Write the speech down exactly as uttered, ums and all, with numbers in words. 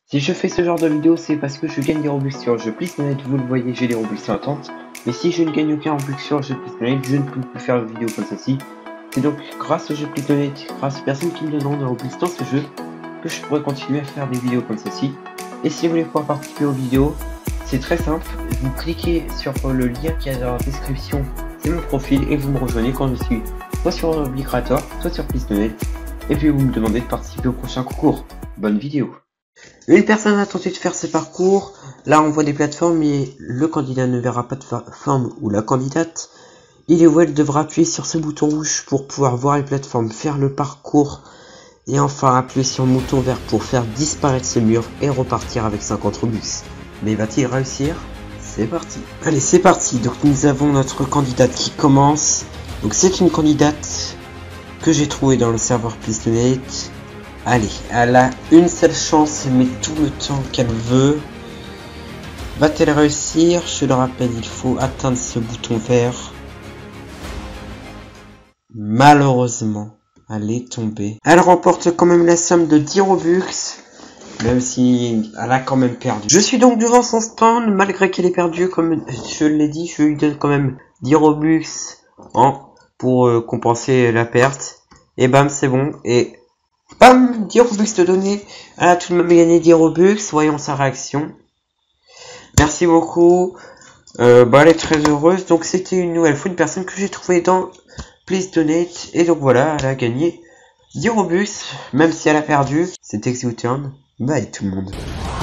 Si je fais ce genre de vidéo, c'est parce que je gagne des Robux sur le jeu PlisSnake, vous le voyez, j'ai des Robux en attente. Mais si je ne gagne aucun Robux sur le jeu PlisSnake, je ne peux plus faire de vidéo comme celle-ci. C'est donc grâce au jeu PlisSnake, grâce aux personnes qui me donneront des Robux dans ce jeu, que je pourrai continuer à faire des vidéos comme celle-ci. Et si vous voulez pouvoir participer aux vidéos, c'est très simple, vous cliquez sur le lien qui est dans la description, c'est mon profil, et vous me rejoignez quand je suis soit sur Obligrator, soit sur PlisSnake, et puis vous me demandez de participer au prochain concours. Bonne vidéo. Une personne a tenté de faire ce parcours, là on voit des plateformes et le candidat ne verra pas de plateforme ou la candidate. Il ou elle devra appuyer sur ce bouton rouge pour pouvoir voir les plateformes, faire le parcours et enfin appuyer sur le bouton vert pour faire disparaître ce mur et repartir avec cinquante Robux. Mais va-t-il réussir? C'est parti. Allez, c'est parti. Donc nous avons notre candidate qui commence. Donc c'est une candidate que j'ai trouvée dans le serveur PlisSnake. Allez, elle a une seule chance, mais tout le temps qu'elle veut. Va-t-elle réussir? Je le rappelle, il faut atteindre ce bouton vert. Malheureusement, elle est tombée. Elle remporte quand même la somme de dix Robux, même si elle a quand même perdu. Je suis donc devant son stand, malgré qu'elle ait perdu, comme je l'ai dit, je lui donne quand même dix Robux hein, pour euh, compenser la perte. Et bam, c'est bon. Et bam, dix Robux de donner. Elle a tout de même gagné dix Robux. Voyons sa réaction. Merci beaucoup. Euh, bah, elle est très heureuse. Donc, c'était une nouvelle fois une personne que j'ai trouvée dans PlisDonate. Et donc, voilà, elle a gagné dix Robux. Même si elle a perdu. C'était Xouturn. Bye tout le monde.